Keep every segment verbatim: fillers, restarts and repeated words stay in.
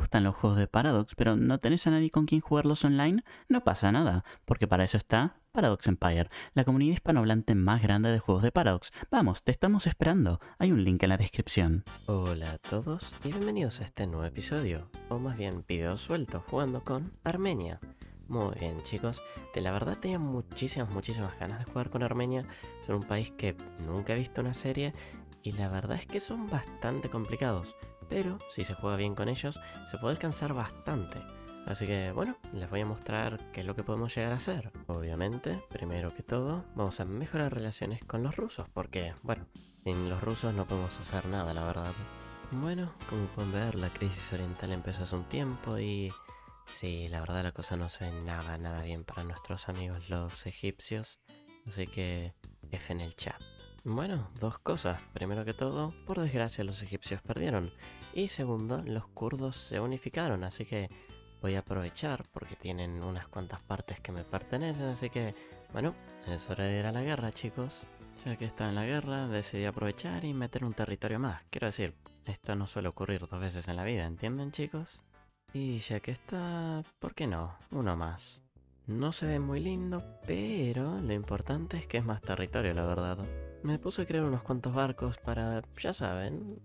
gustan los juegos de Paradox, pero no tenés a nadie con quien jugarlos online, no pasa nada, porque para eso está Paradox Empire, la comunidad hispanohablante más grande de juegos de Paradox. Vamos, te estamos esperando. Hay un link en la descripción. Hola a todos y bienvenidos a este nuevo episodio, o más bien video suelto jugando con Armenia. Muy bien chicos, de la verdad tenía muchísimas, muchísimas ganas de jugar con Armenia. Son un país que nunca he visto una serie y la verdad es que son bastante complicados. Pero si se juega bien con ellos, se puede alcanzar bastante. Así que bueno, les voy a mostrar qué es lo que podemos llegar a hacer. Obviamente, primero que todo, vamos a mejorar relaciones con los rusos, porque, bueno, sin los rusos no podemos hacer nada, la verdad. Bueno, como pueden ver, la crisis oriental empezó hace un tiempo y... sí, la verdad la cosa no se ve nada, nada bien para nuestros amigos los egipcios. Así que, F en el chat. Bueno, dos cosas. Primero que todo, por desgracia los egipcios perdieron. Y segundo, los kurdos se unificaron, así que voy a aprovechar porque tienen unas cuantas partes que me pertenecen, así que, bueno, es hora de ir a la guerra, chicos. Ya que está en la guerra, decidí aprovechar y meter un territorio más. Quiero decir, esto no suele ocurrir dos veces en la vida, ¿entienden, chicos? Y ya que está, ¿por qué no? Uno más. No se ve muy lindo, pero lo importante es que es más territorio, la verdad. Me puse a crear unos cuantos barcos para, ya saben,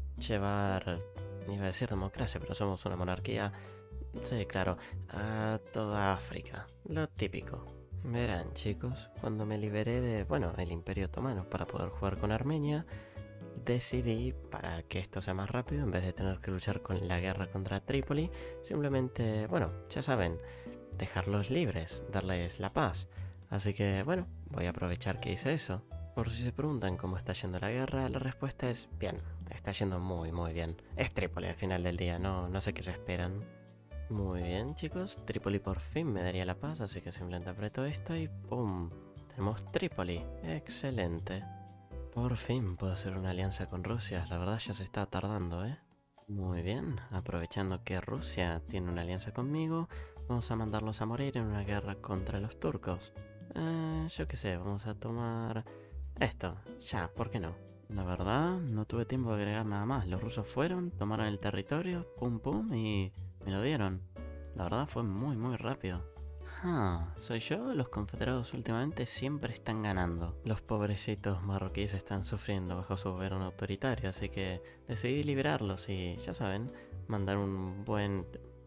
llevar, iba a decir democracia, pero somos una monarquía, sí, claro, a toda África, lo típico. Verán chicos, cuando me liberé de, bueno, el Imperio Otomano para poder jugar con Armenia, decidí, para que esto sea más rápido, en vez de tener que luchar con la guerra contra Trípoli, simplemente, bueno, ya saben, dejarlos libres, darles la paz. Así que, bueno, voy a aprovechar que hice eso. Por si se preguntan cómo está yendo la guerra, la respuesta es bien, está yendo muy muy bien. Es Trípoli al final del día, no, no sé qué se esperan. Muy bien chicos, Trípoli por fin me daría la paz, así que simplemente aprieto esto y ¡pum! Tenemos Trípoli, excelente. Por fin puedo hacer una alianza con Rusia, la verdad ya se está tardando, ¿eh? Muy bien, aprovechando que Rusia tiene una alianza conmigo, vamos a mandarlos a morir en una guerra contra los turcos. Eh, yo qué sé, vamos a tomar esto, ya, ¿por qué no? La verdad, no tuve tiempo de agregar nada más, los rusos fueron, tomaron el territorio, pum pum, y me lo dieron. La verdad fue muy muy rápido. Ah, ¿soy yo? Los confederados últimamente siempre están ganando. Los pobrecitos marroquíes están sufriendo bajo su gobierno autoritario, así que decidí liberarlos y, ya saben, mandar un buen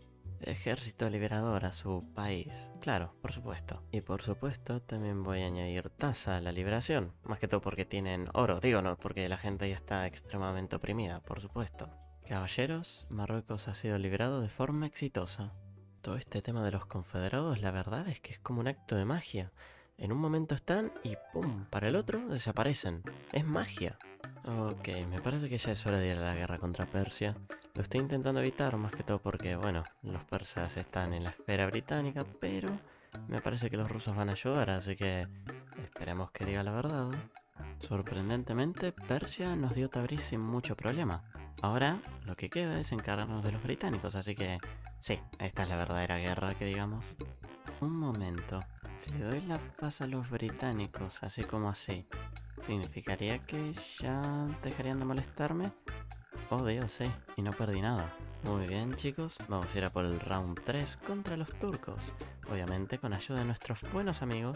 ejército liberador a su país. Claro, por supuesto. Y por supuesto también voy a añadir tasa a la liberación. Más que todo porque tienen oro, digo no, porque la gente ya está extremadamente oprimida, por supuesto. Caballeros, Marruecos ha sido liberado de forma exitosa. Todo este tema de los confederados, la verdad es que es como un acto de magia. En un momento están y ¡pum! Para el otro desaparecen. Es magia. Ok, me parece que ya es hora de ir a la guerra contra Persia. Lo estoy intentando evitar más que todo porque, bueno, los persas están en la esfera británica, pero me parece que los rusos van a ayudar, así que esperemos que diga la verdad. Sorprendentemente, Persia nos dio Tabriz sin mucho problema. Ahora, lo que queda es encargarnos de los británicos, así que... sí, esta es la verdadera guerra, que digamos. Un momento. Si le doy la paz a los británicos, así como así, ¿significaría que ya dejarían de molestarme? Oh Dios, sí, y no perdí nada. Muy bien chicos, vamos a ir a por el round tres contra los turcos. Obviamente con ayuda de nuestros buenos amigos,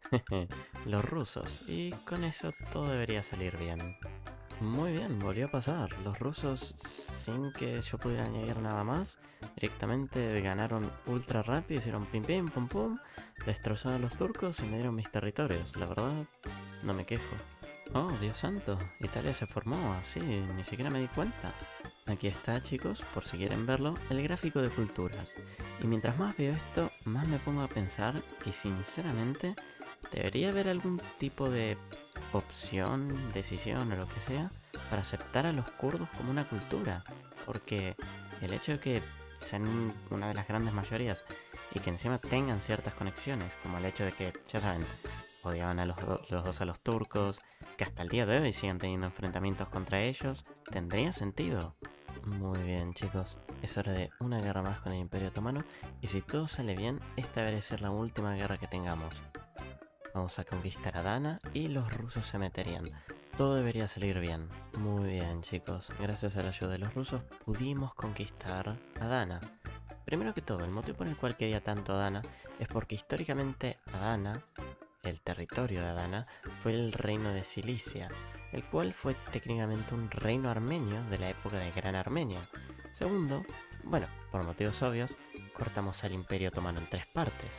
los rusos. Y con eso todo debería salir bien. Muy bien, volvió a pasar. Los rusos, sin que yo pudiera añadir nada más, directamente ganaron ultra rápido, hicieron pim pim pum pum, destrozaron a los turcos y me dieron mis territorios. La verdad, no me quejo. Oh, Dios santo, Italia se formó así, ni siquiera me di cuenta. Aquí está, chicos, por si quieren verlo, el gráfico de culturas. Y mientras más veo esto, más me pongo a pensar que sinceramente debería haber algún tipo de opción, decisión o lo que sea para aceptar a los kurdos como una cultura. Porque el hecho de que sean una de las grandes mayorías y que encima tengan ciertas conexiones, como el hecho de que, ya saben, odiaban a los, do los dos a los turcos, que hasta el día de hoy siguen teniendo enfrentamientos contra ellos, tendría sentido. Muy bien chicos, es hora de una guerra más con el Imperio Otomano y si todo sale bien, esta debería ser la última guerra que tengamos. Vamos a conquistar a Dana y los rusos se meterían. Todo debería salir bien. Muy bien, chicos. Gracias a la ayuda de los rusos pudimos conquistar a Dana. Primero que todo, el motivo por el cual quería tanto a Dana es porque históricamente Adana, el territorio de Adana, fue el reino de Cilicia, el cual fue técnicamente un reino armenio de la época de Gran Armenia. Segundo, bueno, por motivos obvios, cortamos al Imperio Otomano en tres partes.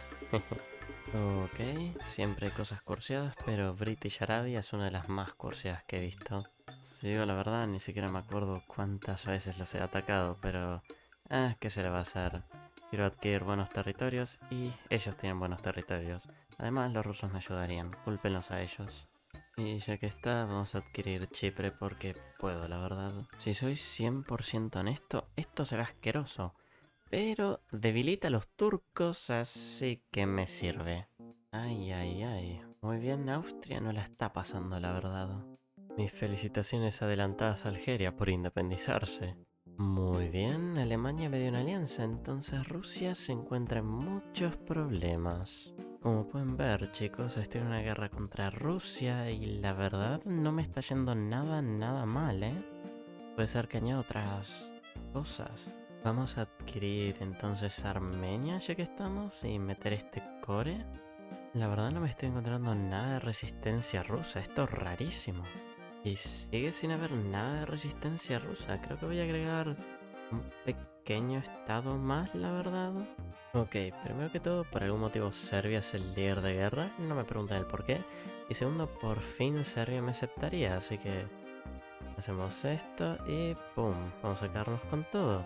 Ok, siempre hay cosas cursiadas, pero British Arabia es una de las más cursiadas que he visto. Si digo la verdad, ni siquiera me acuerdo cuántas veces los he atacado, pero... Ah, ¿qué se le va a hacer? Quiero adquirir buenos territorios y ellos tienen buenos territorios. Además, los rusos me ayudarían, cúlpenlos a ellos. Y ya que está, vamos a adquirir Chipre porque puedo, la verdad. Si soy cien por ciento honesto, esto será asqueroso. Pero debilita a los turcos, así que me sirve. Ay, ay, ay. Muy bien, Austria no la está pasando, la verdad. Mis felicitaciones adelantadas a Algeria por independizarse. Muy bien, Alemania me dio una alianza, entonces Rusia se encuentra en muchos problemas. Como pueden ver, chicos, estoy en una guerra contra Rusia y la verdad no me está yendo nada, nada mal, ¿eh? Puede ser que añada otras cosas. Vamos a adquirir entonces Armenia ya que estamos y meter este core. La verdad no me estoy encontrando nada de resistencia rusa, esto es rarísimo. Y sigue sin haber nada de resistencia rusa, creo que voy a agregar un pequeño estado más, la verdad. Ok, primero que todo, por algún motivo Serbia es el líder de guerra, no me pregunten el por qué. Y segundo, por fin Serbia me aceptaría, así que hacemos esto y pum, vamos a quedarnos con todo.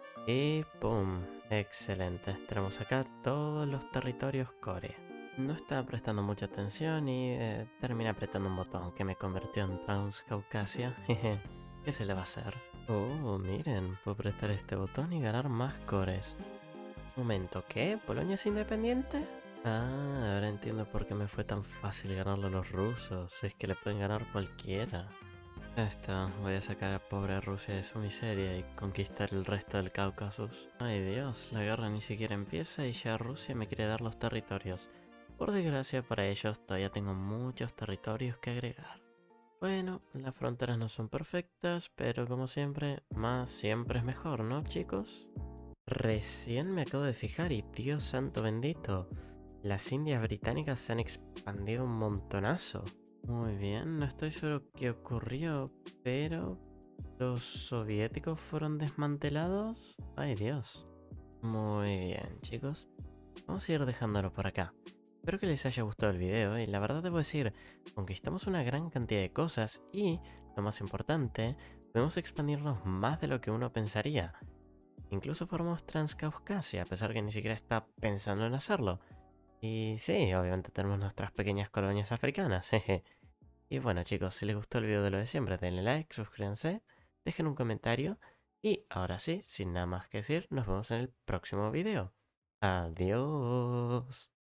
Y pum, excelente, tenemos acá todos los territorios core. No estaba prestando mucha atención y eh, terminé apretando un botón que me convirtió en Transcaucasia. Jeje, ¿qué se le va a hacer? Oh, miren, puedo prestar este botón y ganar más cores. Momento, ¿qué? ¿Polonia es independiente? Ah, ahora entiendo por qué me fue tan fácil ganarlo a los rusos. Es que le pueden ganar cualquiera. Ya está, voy a sacar a pobre Rusia de su miseria y conquistar el resto del Cáucaso. Ay Dios, la guerra ni siquiera empieza y ya Rusia me quiere dar los territorios. Por desgracia para ellos todavía tengo muchos territorios que agregar. Bueno, las fronteras no son perfectas, pero como siempre, más siempre es mejor, ¿no, chicos? Recién me acabo de fijar y Dios santo bendito, las Indias británicas se han expandido un montonazo. Muy bien, no estoy seguro qué ocurrió, pero los soviéticos fueron desmantelados. Ay Dios. Muy bien, chicos. Vamos a ir dejándolo por acá. Espero que les haya gustado el video y la verdad debo decir, conquistamos una gran cantidad de cosas y, lo más importante, podemos expandirnos más de lo que uno pensaría. Incluso formamos Transcaucasia, a pesar que ni siquiera está pensando en hacerlo. Y sí, obviamente tenemos nuestras pequeñas colonias africanas, jeje. Y bueno chicos, si les gustó el video de lo de siempre, denle like, suscríbanse, dejen un comentario. Y ahora sí, sin nada más que decir, nos vemos en el próximo video. Adiós.